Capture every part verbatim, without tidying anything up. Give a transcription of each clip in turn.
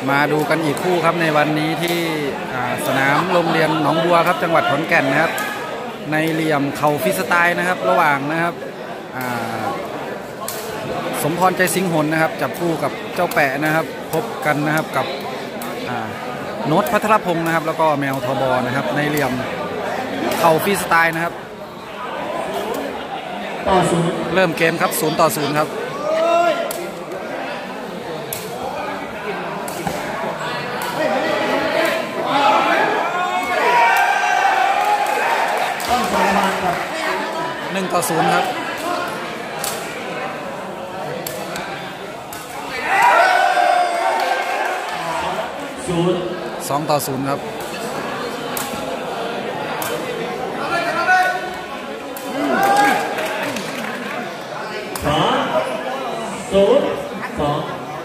มาดูกันอีกคู่ครับในวันนี้ที่สนามโรงเรียนหนองบัวครับจังหวัดขอนแก่นนะครับในเหลี่ยมเข่าฟรีสไตล์นะครับระหว่างนะครับสมพรใจสิงหนนะครับจับคู่กับเจ้าแปะนะครับพบกันนะครับกับโน้ตพัทรพงศ์นะครับแล้วก็แมวทบนะครับในเหลี่ยมเข่าฟรีสไตล์นะครับเริ่มเกมครับศูนย์ต่อศูนย์ครับหนึ่งต่อศูนย์ครับสองต่อศูนย์ครับสองศูนย์สอง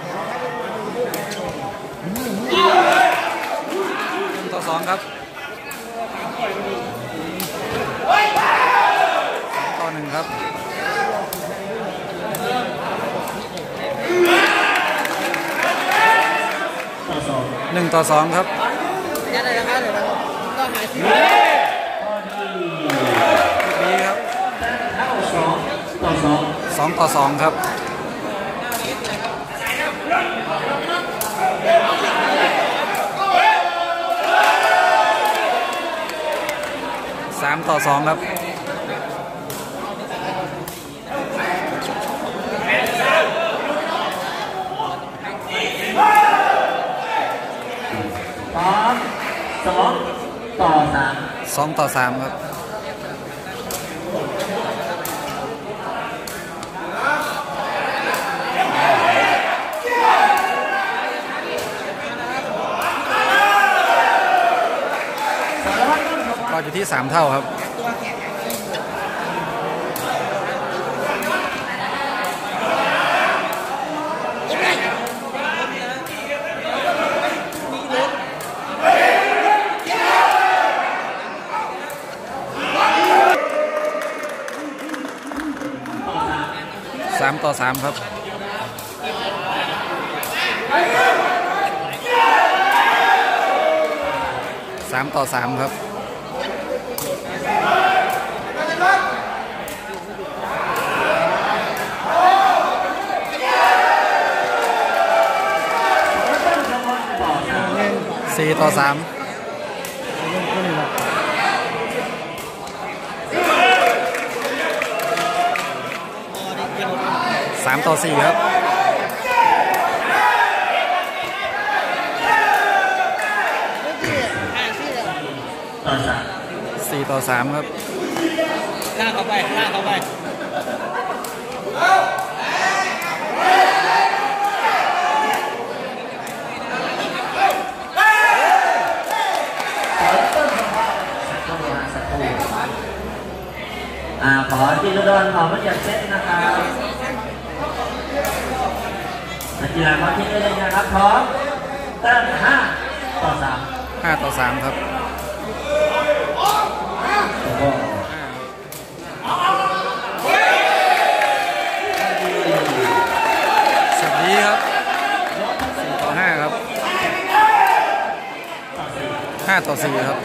ต่อสองครับต่อหนึ่งครับหนึ่งต่อสองครับดีครับสองต่อสองครับสามต่อสองครับสองต่อสามสองต่อสามครับก็อยู่ที่สามเท่าครับสามต่อสามครับสามต่อสามครับสี่ต่อสามสามต่อสี่ครับต่อสามสี่ต่อสามครับลากเข้าไปลากเข้าไปอ่าขอจิรดลขอมาจากเซตนะครับนักกีฬามาที่นี่เลยนะครับพร้อมตั้งห้าต่อสามห้าต่อสามครับสับดีครับสี่ต่อห้าครับห้าต่อสี่ครับ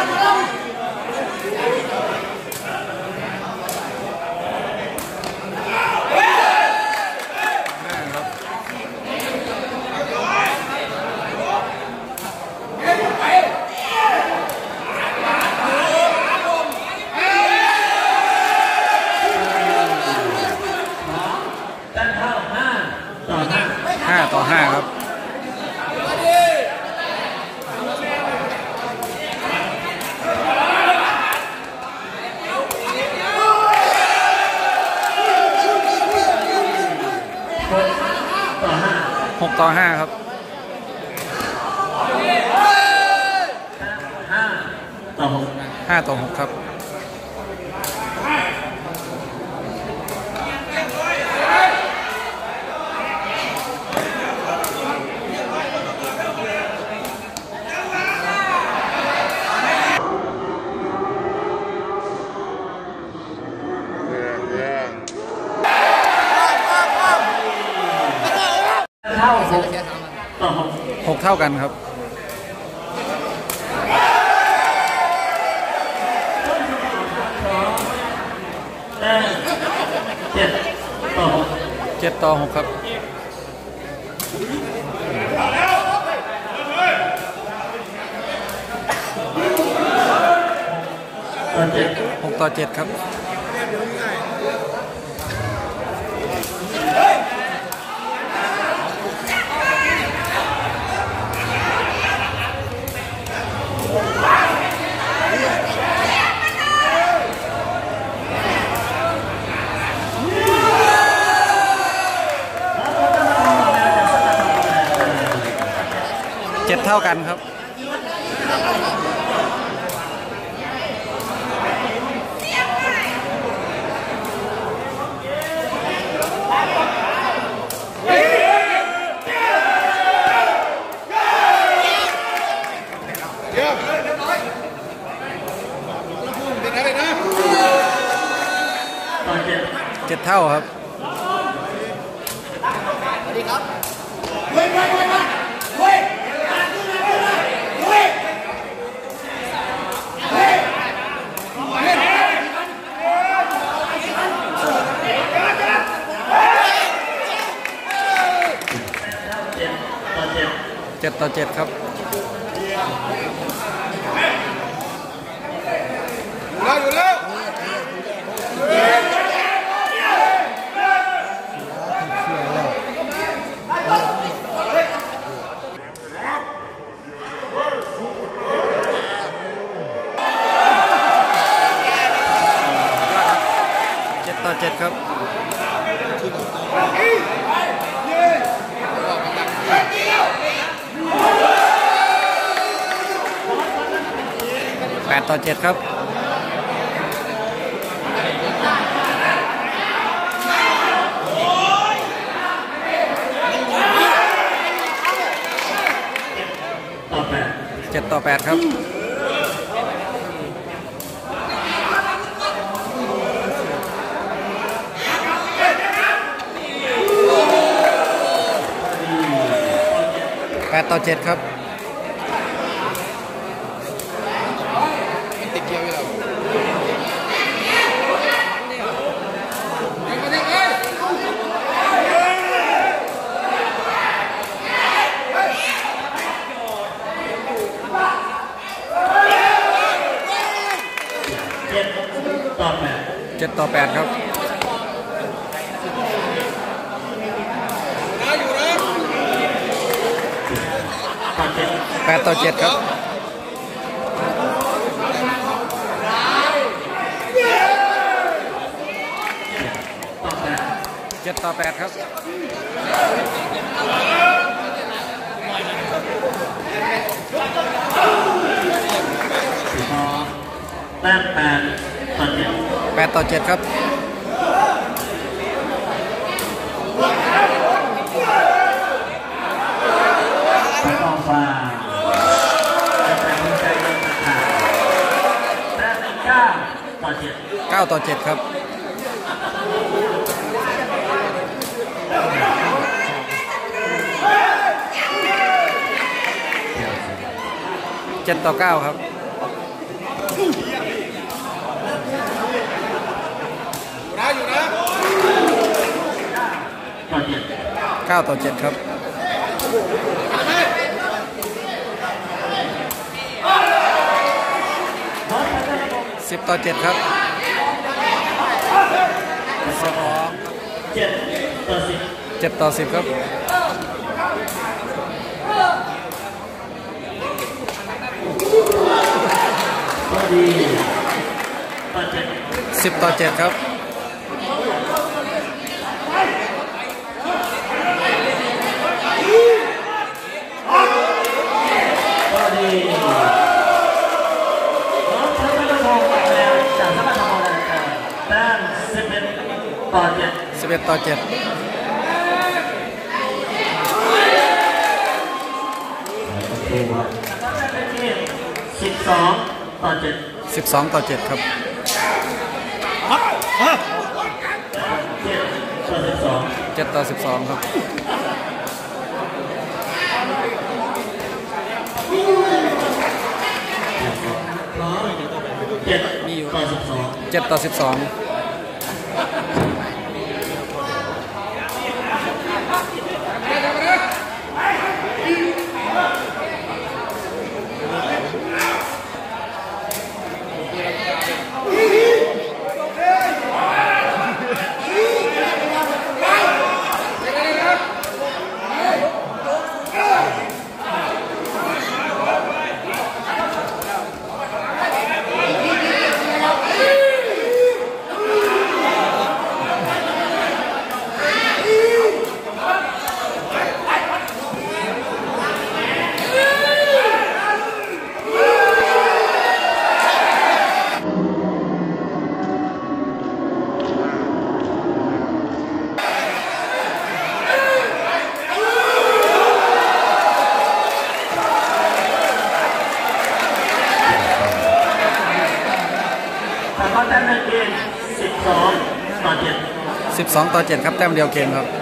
ห้าต่อห้าครับหกต่อห้าครับห้าต่อหกครับต่อหกหกเท่ากันครับแต้มเจ็ดต่อหกเจ็ดต่อหกครับต่อเจ็ดหกต่อเจ็ดครับเจ็ดเท่ากันครับเจ็ดเท่าครับสวัสดีครับเฮ้ยเฮ้ยเฮ้ยเฮ้ยเจ็ดต่อเจ็ดครับอยู่แล้วเจ็ดต่อเจ็ดครับแปดต่อเจ็ดครับเจ็ดต่อแปดครับแปดต่อเจ็ดครับติดเกียวอยู่แล้วเจ็ดต่อแปดเจ็ดต่อแปดครับแปดต่อเจ็ดครับเจ็ดต่อแปดครับแต้มแปดต่อเจ็ดแปดต่อเจ็ดครับออกมาแต่ไม่ใช่เรื่องต่างๆแต้มเก้าต่อเจ็ดเก้าต่อเจ็ดครับเจ็ดต่อเก้าครับอยู่นะเก้าต่อเจ็ดครับสิบต่อเจ็ดครับสองเจ็ดต่อสิบเจ็ดต่อสิบครับดีต่อเจ็ดสิบต่อเจ็ดครับสิบเอ็ดต่อเจ็ดสิบสองต่อเจ็ดสิบสองต่อเจ็ดครับเจ็ดต่อสิบสองครับจ็ดมีอยู่ต่อสิบสองเจ็ดต่อสิบสองแต่ก็แต้มในเกมสิบสองต่อเจ็ดสิบสองต่อเจ็ดครับแต้มเดียวเกมครับ